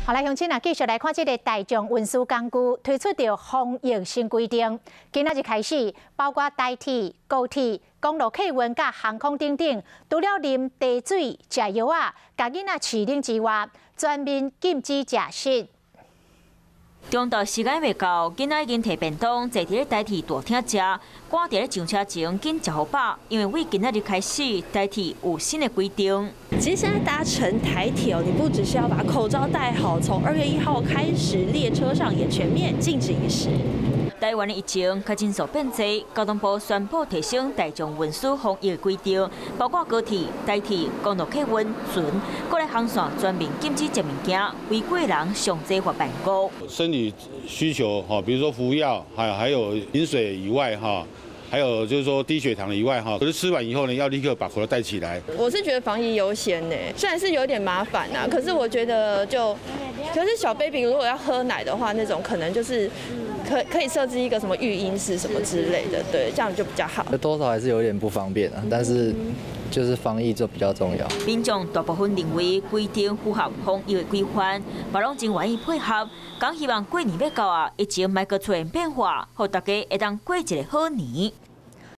好，来，乡亲啊，继续来看这个大众运输工具推出着防疫新规定。今仔日开始，包括台铁、高铁、公路客运甲航空等等，除了啉茶水、食药啊、甲囡仔饲奶之外，全面禁止食食。 中昼时间未到，囡仔已经摕便当坐伫咧台铁大厅食，赶伫咧上车前紧食好饱，因为为今仔日开始，台铁有新的规定。 其实现在搭乘台铁你不只是要把口罩戴好，从2月1号开始，列车上也全面禁止饮食。 台湾的疫情确诊数变多，交通部宣布提升大众运输防疫规定，包括高铁、台铁、公路客运、船，各类航线全面禁止食物件，违规人上最罚办告。 生理需求哈，比如说服药，还有饮水以外哈。 还有就是说低血糖以外哈，可是吃完以后呢，要立刻把口罩戴起来。 我是觉得防疫优先呢，虽然是有点麻烦啊，可是我觉得可是小 baby 如果要喝奶的话，那种可能就是可以设置一个什么育婴室什么之类的，对，这样就比较好。 多少还是有点不方便啊，但是就是防疫就比较重要。 民众大部分认为规定符合防疫的规范，也拢真愿意配合，讲希望过年要到啊，疫情莫阁出现变化，让大家会当过一个好年。